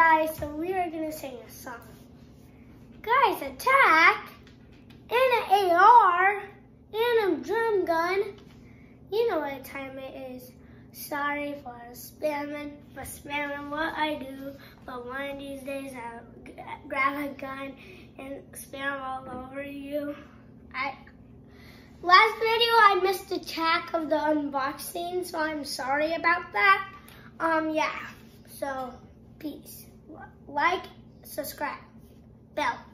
guys, so we are gonna sing a song. Guys, attack! And an AR and a drum gun. You know what time it is. Sorry for spamming what I do, but one of these days I'll grab a gun and spam all over you. Last video I missed the track of the unboxing, so I'm sorry about that. Yeah, so peace. Like, subscribe, bell.